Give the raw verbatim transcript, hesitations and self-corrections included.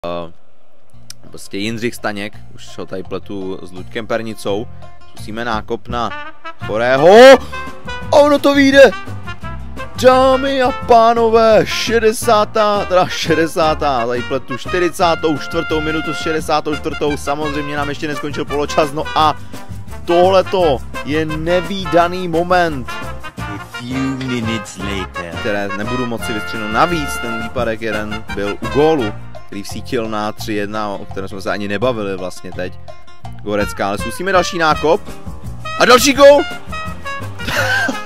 Uh, prostě Jindřich Staněk, už ho tady pletu s Luďkem Pernicou. Zkusíme nákop na Chorého. A ono to vyjde! Dámy a pánové, šedesátá, teda šedesátá, tady pletu čtyřicátou čtvrtou minutu s šedesátou čtvrtou samozřejmě nám ještě neskončil poločas, no a tohleto je nevídaný moment. A few minutes later. Které nebudu moci vystřihnout. Navíc ten výpadek jeden byl u gólu, který vsítil na tři jedna, o kterém jsme se ani nebavili vlastně teď. Gorecká, ale zkusíme další nákop. A další gól!